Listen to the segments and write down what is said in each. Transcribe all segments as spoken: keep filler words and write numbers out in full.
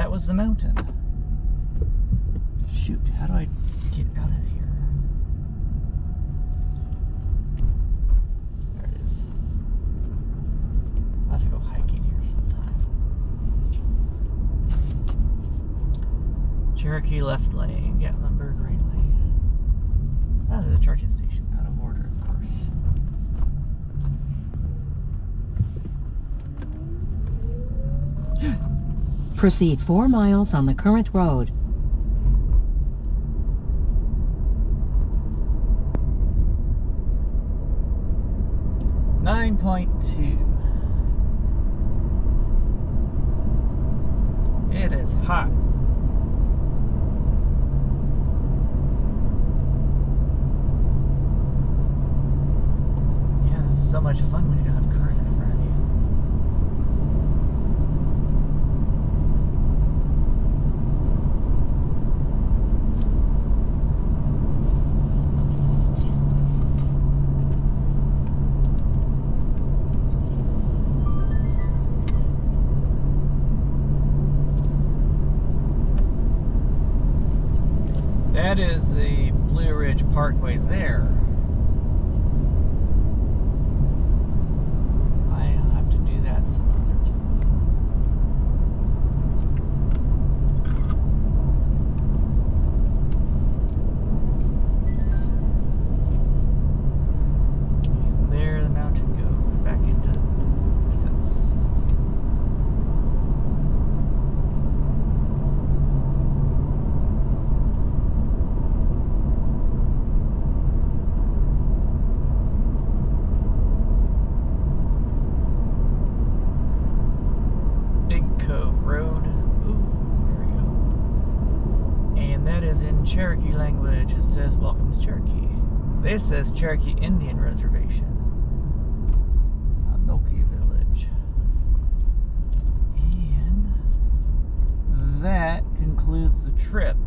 that was the mountain. Shoot, how do I get out of here? There it is. I'll have to go hiking here sometime. Cherokee left lane, Gatlinburg right lane. Oh, there's a charging station. Out of order, of course. Proceed four miles on the current road. nine point two. It is hot. Yeah, this is so much fun when you don't have cars in front of you. That is the Blue Ridge Parkway there. I'll have to do that some other time. There the mountain goes back into the distance. Cherokee language, it says welcome to Cherokee. This says Cherokee Indian Reservation. Sanoki Village. And that concludes the trip.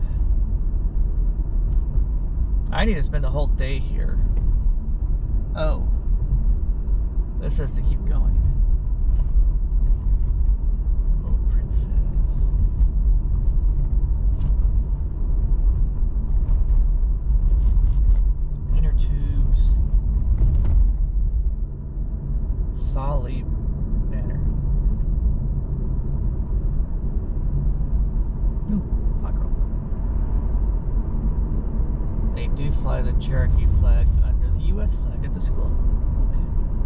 I need to spend a whole day here. Oh. This says to keep going. Little princess. Tubes. Solly Manor. Ooh, hot girl. They do fly the Cherokee flag under the U S flag at the school. Okay.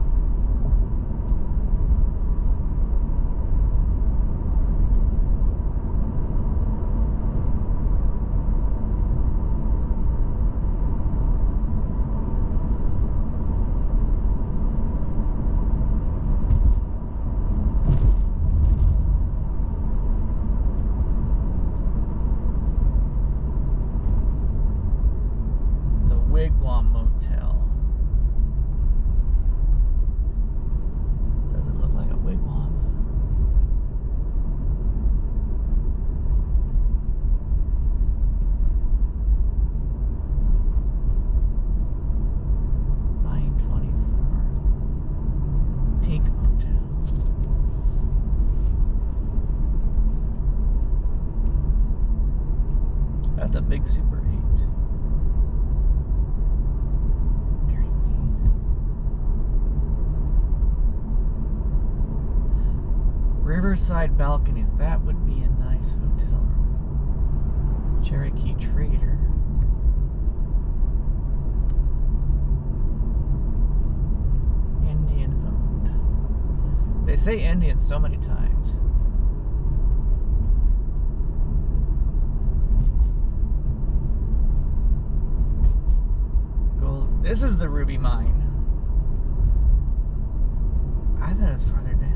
The big Super eight. Dairy Queen. Riverside balconies. That would be a nice hotel room. Cherokee Trader. Indian owned. They say Indian so many times. This is the Ruby Mine. I thought it was farther down.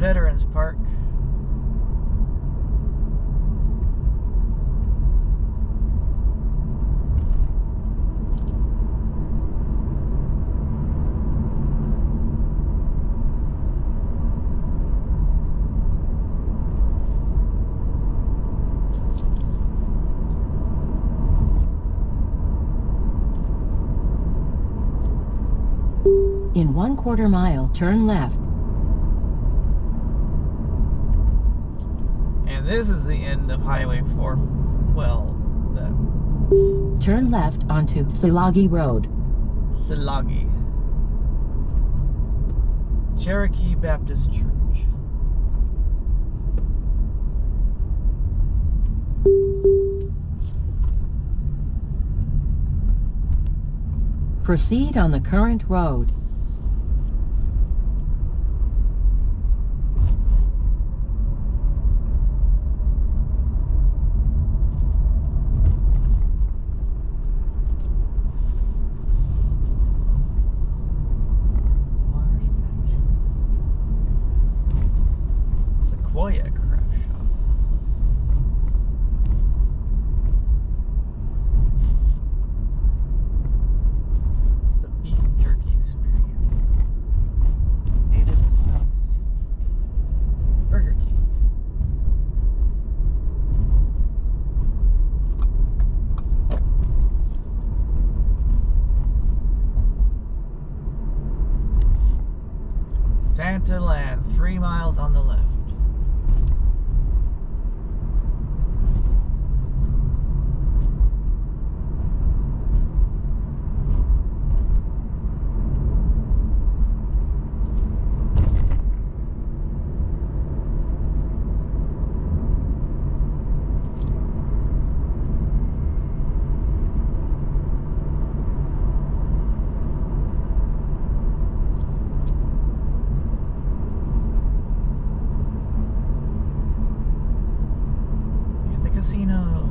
Veterans Park. In one quarter mile, turn left. And this is the end of Highway four. Well, the Turn left onto Sulagi Road. Silagi. Cherokee Baptist Church. Proceed on the current road. Sequoia Craft Shop. The beef jerky experience. Native wild C B D. Burger King. Santa Land, three miles on the left. Casino.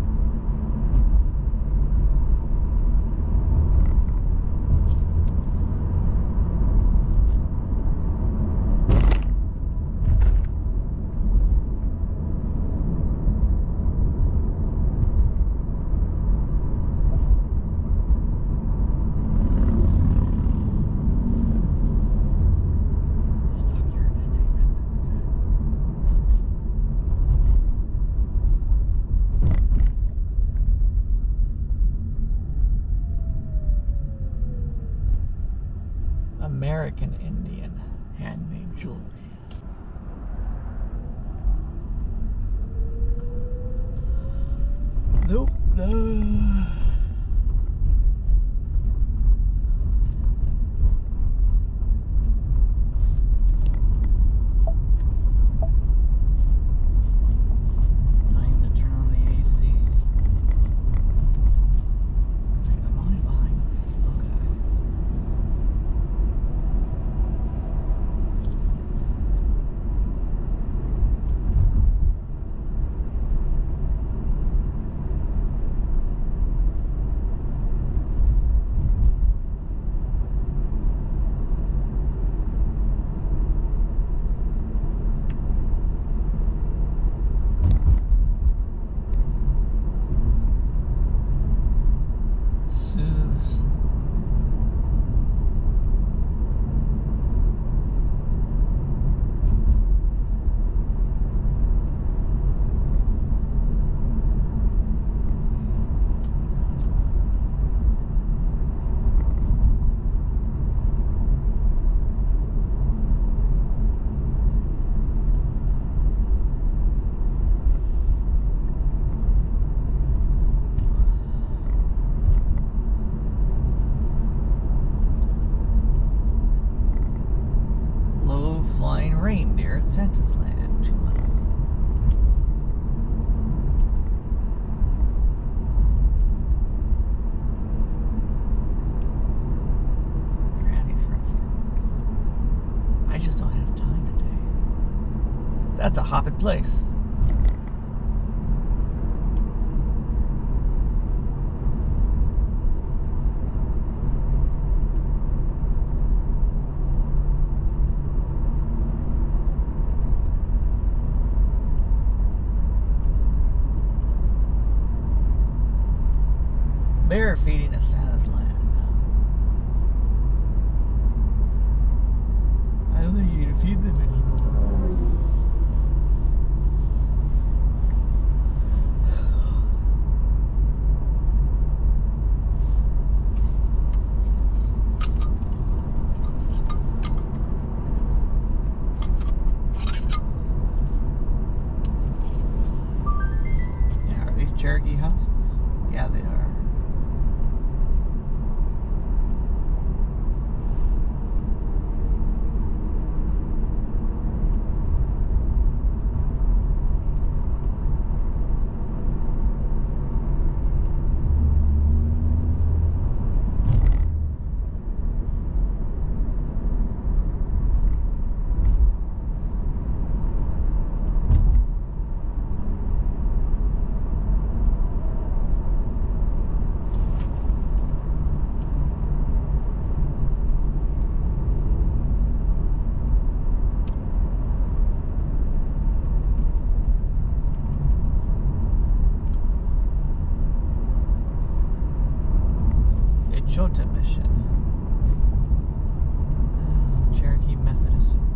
Stockyard Steaks. American Indian handmade jewelry. Nope. No. Time to turn on the A C. I'm always behind this. Okay. Sue's. Low flying reindeer at Santa's Land, two miles. Granny's restaurant. I just don't have time today. That's a hopping place. mission. Uh, Cherokee Methodist Center.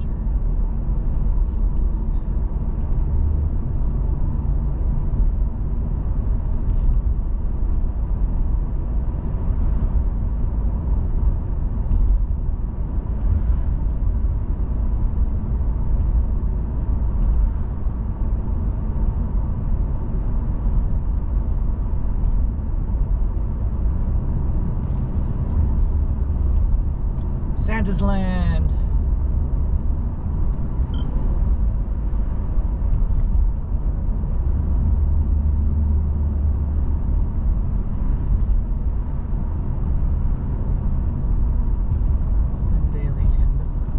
Santa's Land. Daily ten to five.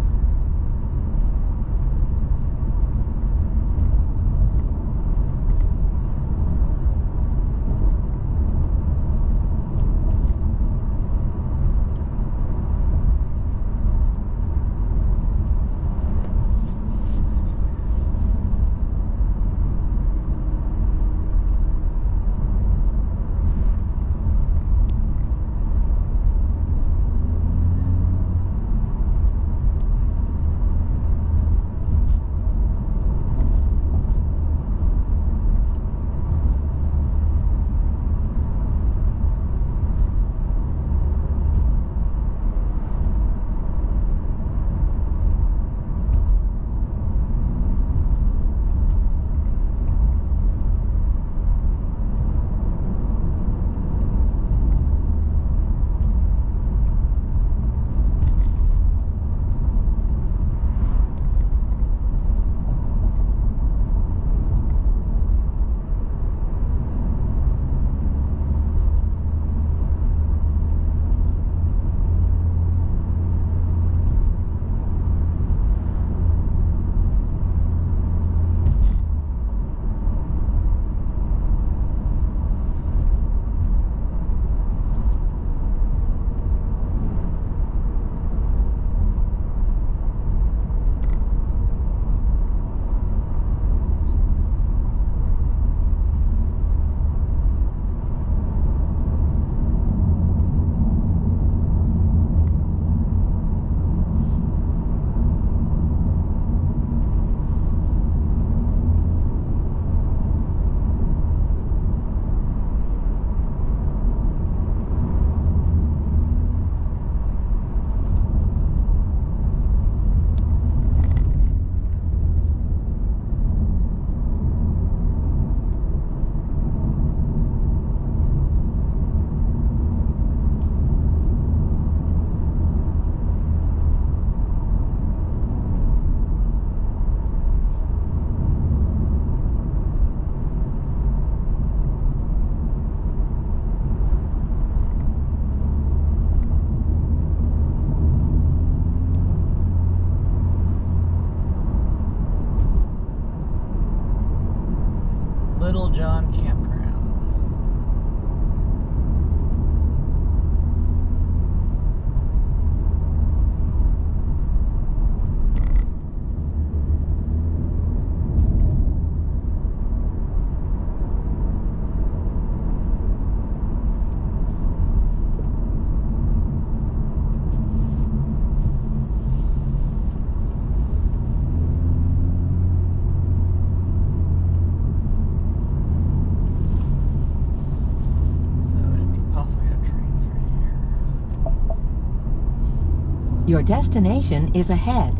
Little John Campground. Your destination is ahead.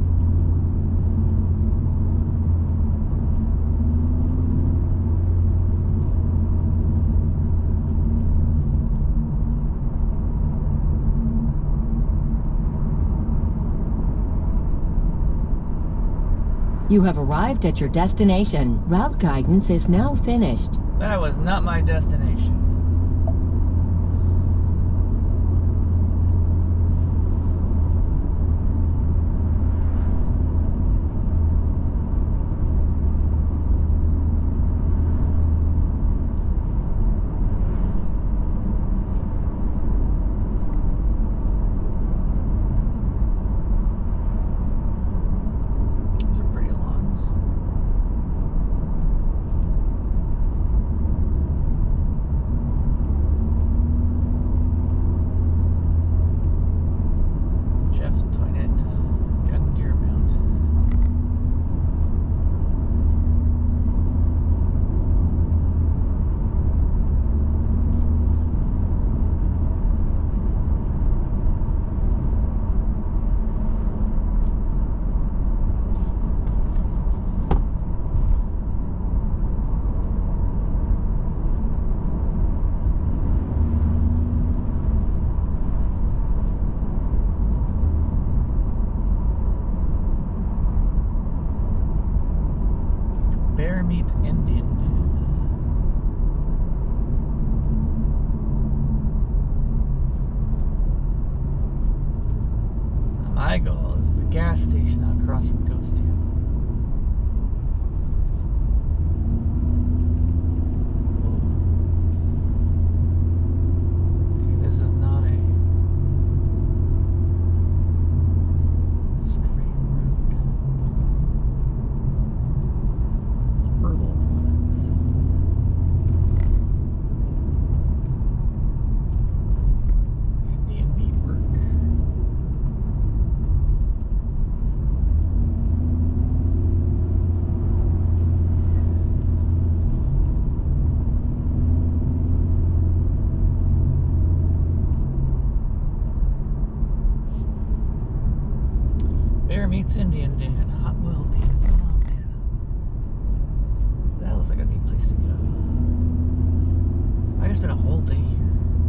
You have arrived at your destination. Route guidance is now finished. That was not my destination. meets Indian Dan. My goal is the gas station out across from Ghost Town. Meets Indian Dan, Hot Weld Pit. Oh man, that looks like a neat place to go. I just spent a whole day here.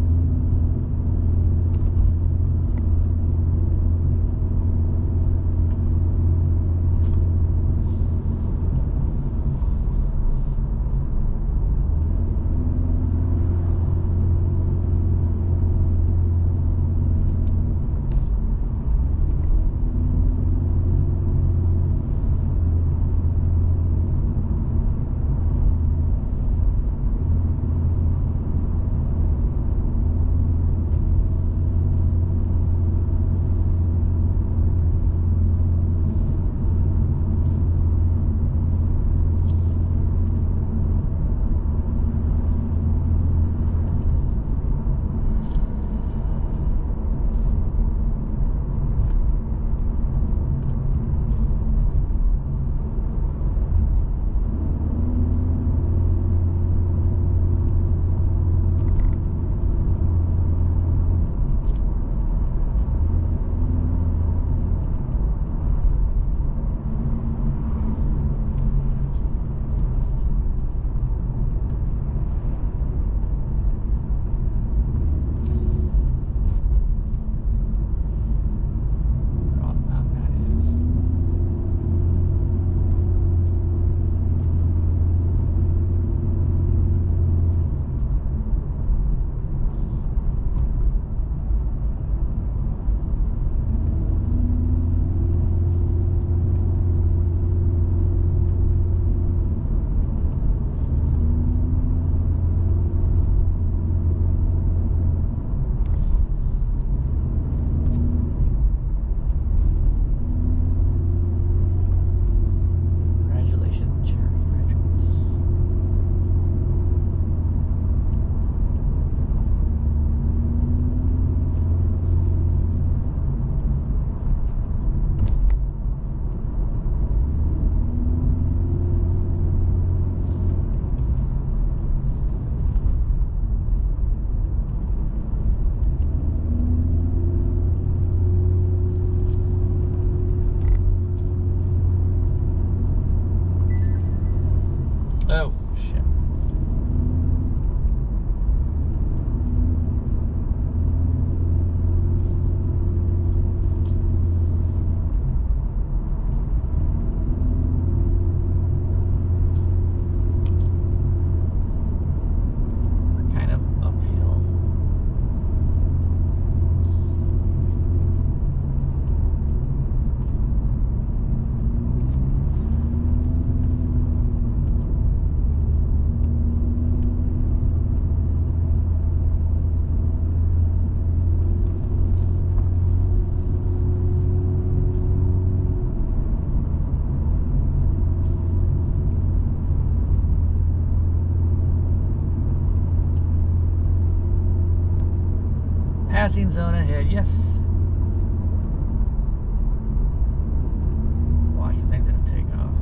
Oh, shit. It's kind of uphill. Passing zone ahead, yes. Watch, the thing's gonna take off.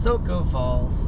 Soco Falls.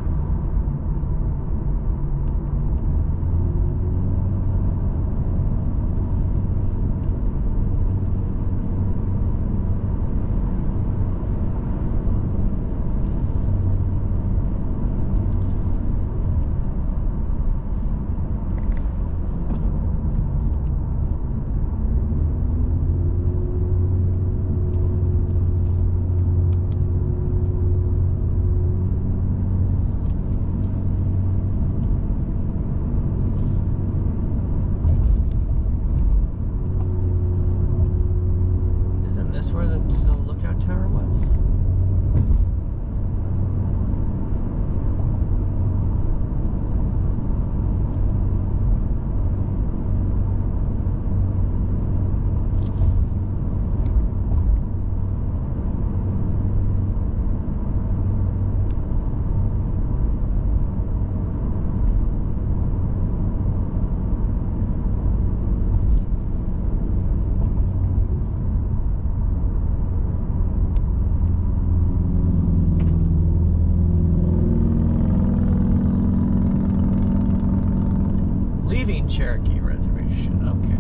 Cherokee reservation, okay.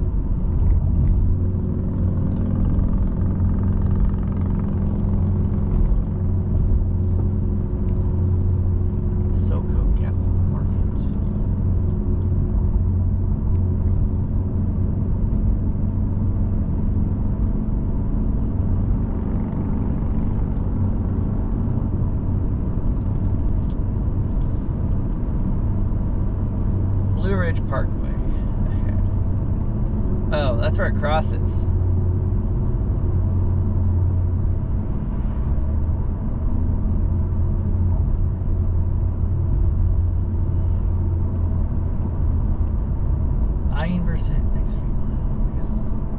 Soco Gap Market. Blue Ridge Parkway ahead. Oh, that's where it crosses. Nine percent next few miles, yes.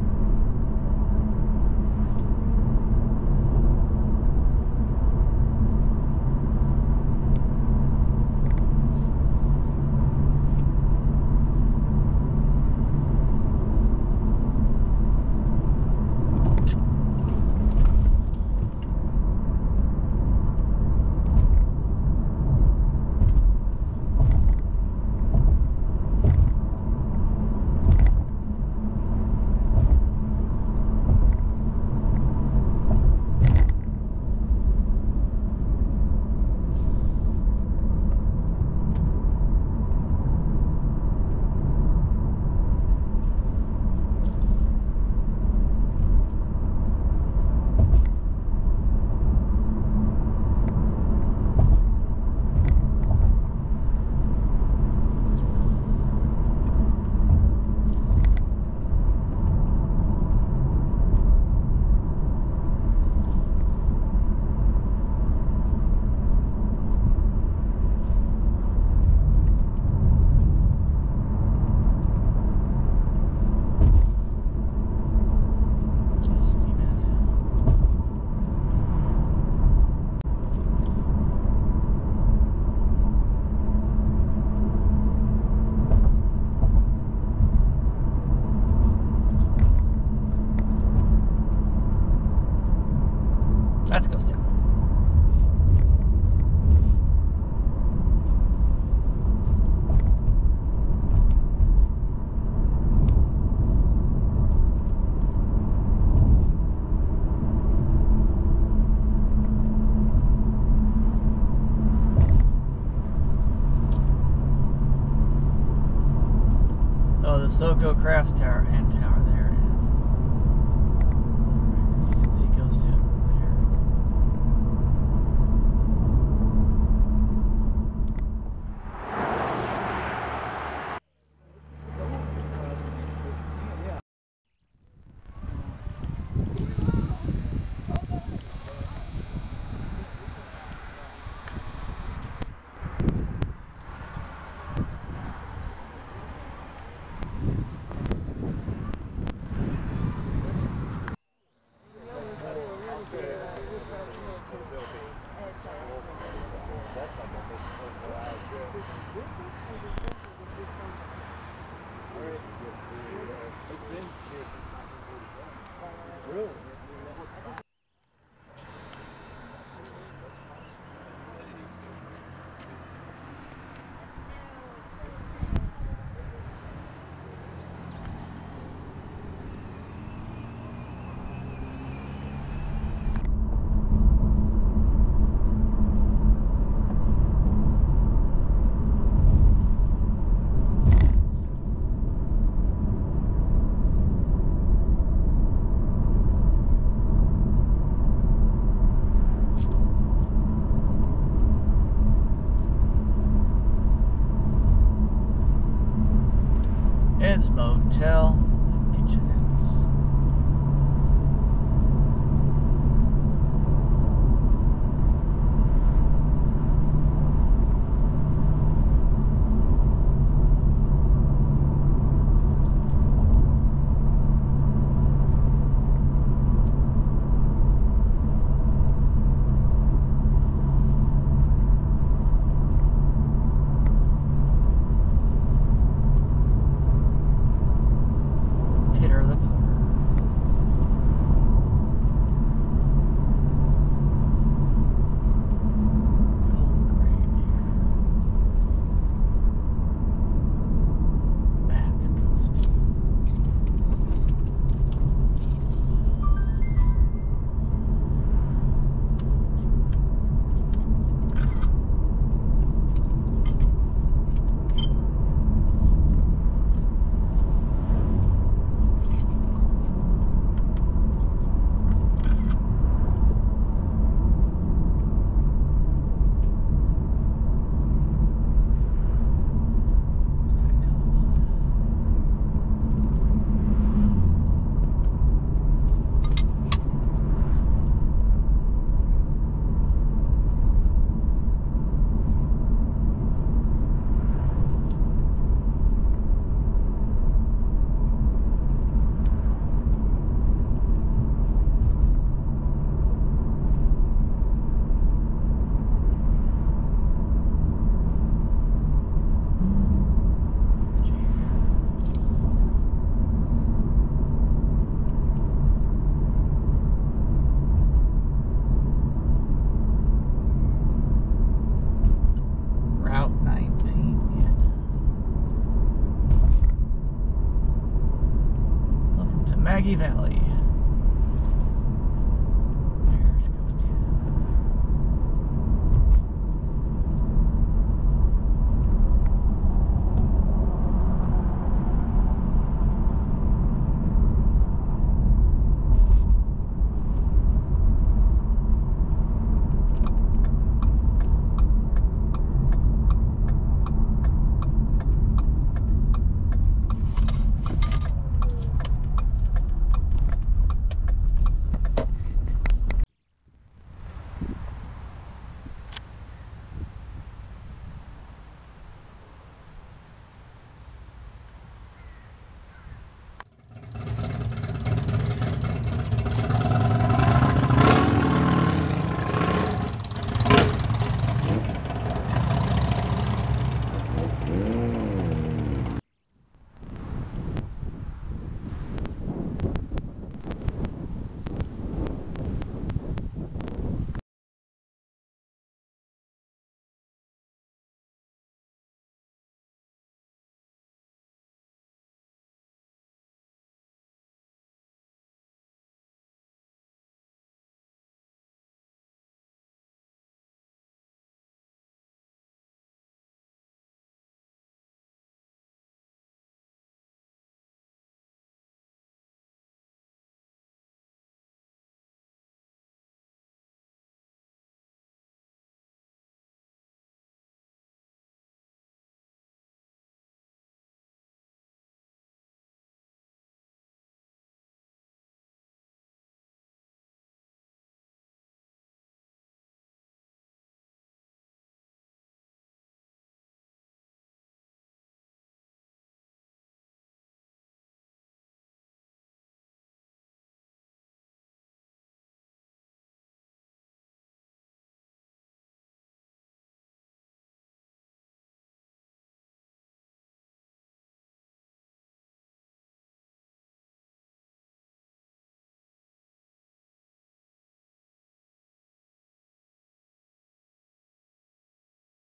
That goes down. Oh, the Soco Crafts Tower and Tower, there it is. Alright, as you can see, it goes to Ed's Motel and Kitchenettes. Pitter the Potter. Old gravy. That's ghosty. Route nineteen in. Welcome to Maggie Valley.